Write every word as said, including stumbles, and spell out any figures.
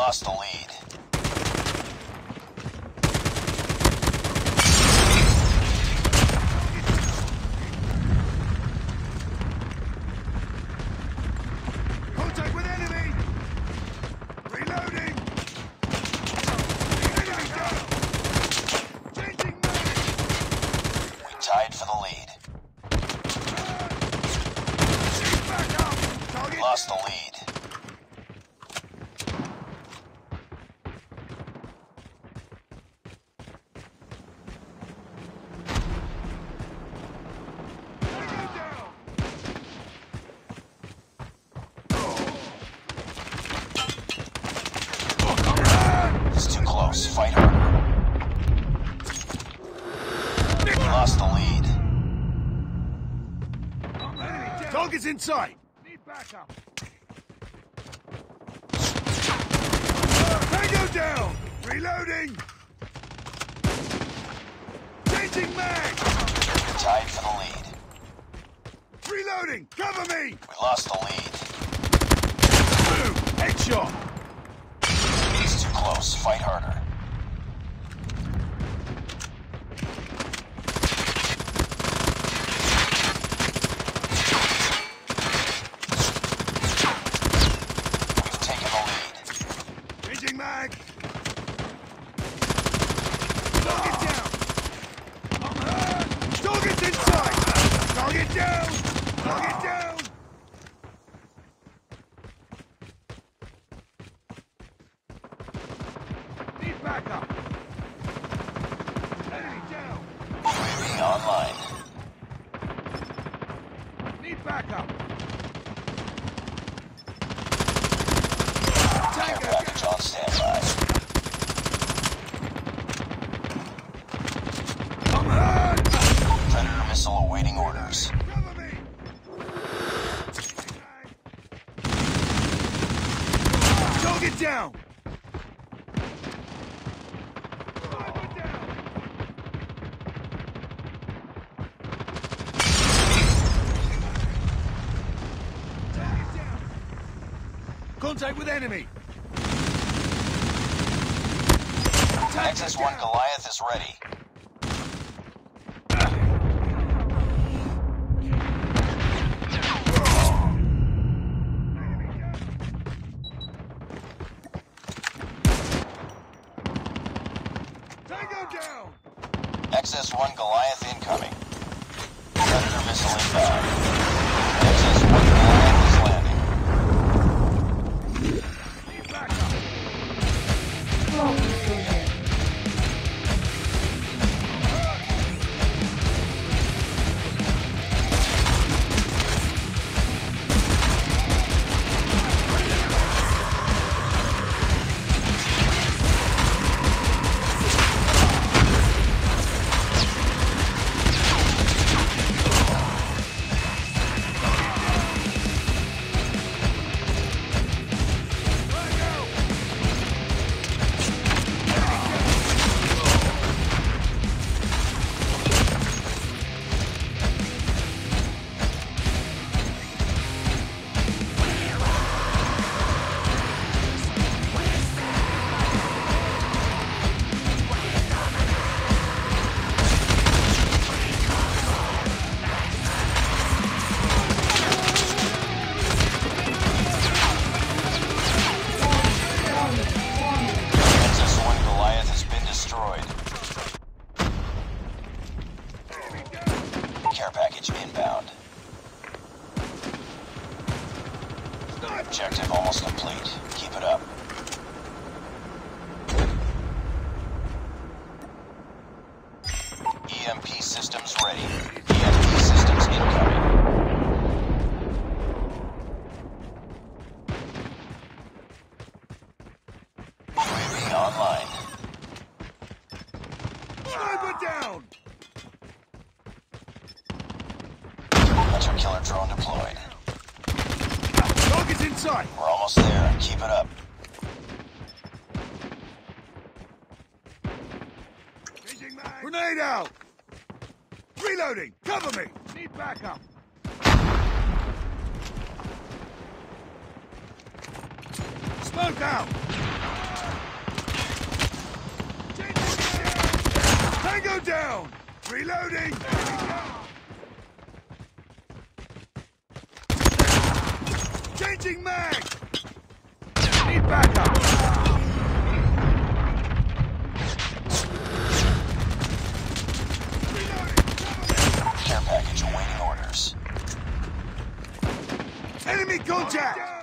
lost the lead. Contact with enemy! Reloading! Enemy down! Changing mag! We tied for the lead. Shoot back up! Target Lost the down. lead. Enemy down! It's too close. Fight harder. We lost the lead. Enemy down! Target's in sight! Need backup! Tango down! Reloading! Changing mag! We tied for the lead. Reloading! Cover me! We lost the lead. Boom! Headshot! It's too close. Fight harder. We've taken the lead. Changing mag! Target down! I'm hurt! Target's in sight! Target down! Target down! Need backup! Enemy down! U A V online. Need backup! Care package on standby. I'm hurt! Predator missile awaiting orders. Cover me! Target down! Target down! Target down! Contact with enemy! X one Goliath is ready. Tango down! X one Goliath incoming. Predator missile inbound. X one Goliath is landing. Need backup! X one Goliath has been destroyed. Care package inbound. Objective almost complete. Keep it up. E M P systems ready. E M P systems incoming. U A V online. Sniper down! Hunter killer drone deployed. Target's in sight! We're almost there. Keep it up. Changing mag! Grenade out! Reloading! Cover me! Need backup! Smoke out! Tango down! Reloading! Changing mag! Need backup! Care package awaiting orders. Enemy contact!